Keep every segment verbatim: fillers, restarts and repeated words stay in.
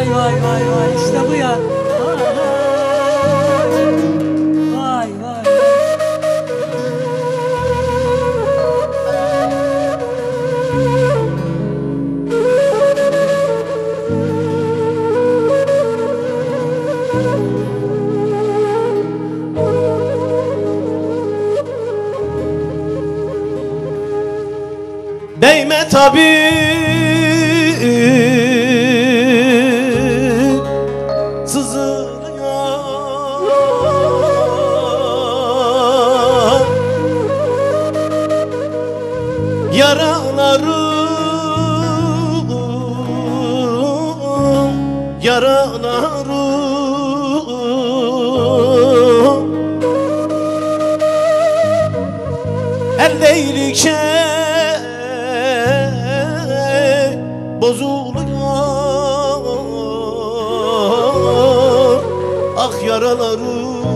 Vay vay vay vay, işte bu ya. Vay vay. Değme tabi sızılıyor yaralarım, yaralarım el değilikçe bozuluyor ah yaralarım,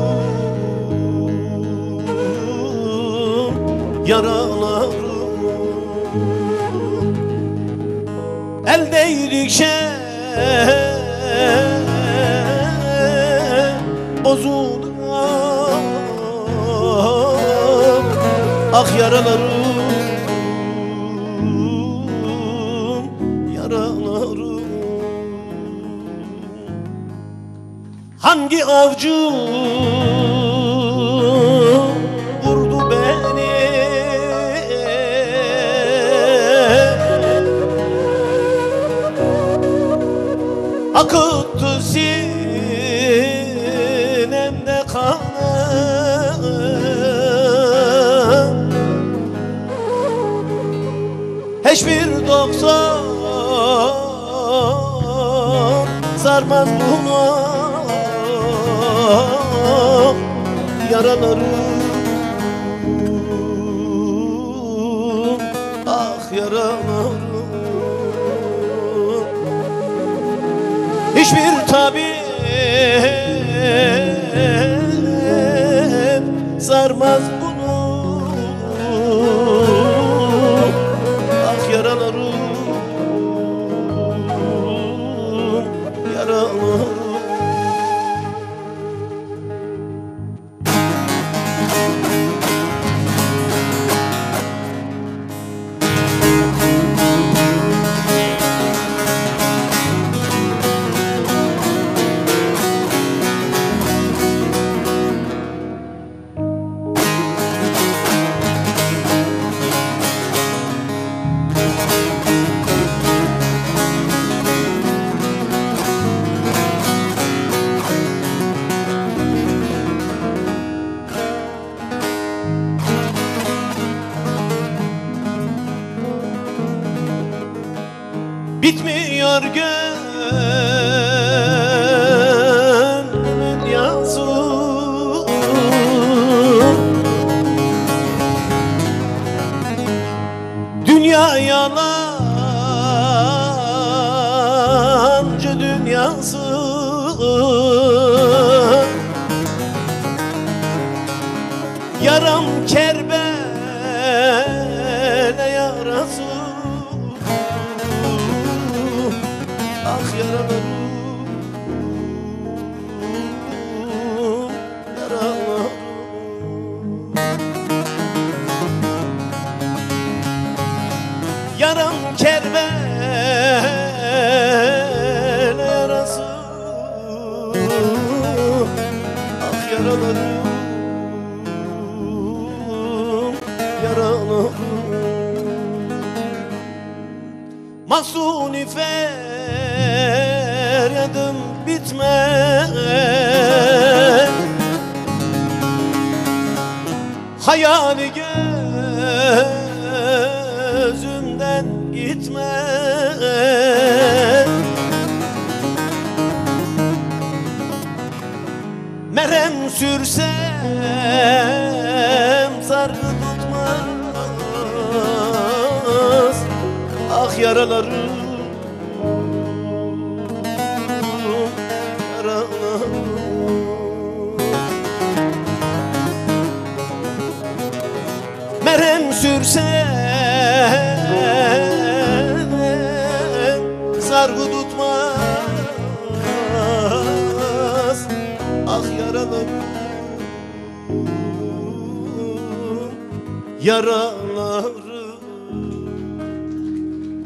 yaralarım el değdikçe bozuluyor ah yaralarım, yaralarım. Hangi avcı vurdu beni, akıttı sinemde kanı, hiçbir doktor sarmaz bunu yaralarım, ah yaralarım. Hiçbir tabip sarmaz bunu ah yaralarım, yaralarım. Bitmiyor gönlümün yazı, dünya yalancı dünyası, yaram Kerbela yarası ah yaralarım, yaralarım. Yaram Kerbela yarası ah yaralarım, yaralarım. Mahzuni feryadım bitmez, hayali gözümden gitmez. Merhem sürsem sargı tutmaz ah yaralarım, yaralarım. Merhem sürsem sargı tutmaz ah yaralarım Yaralarım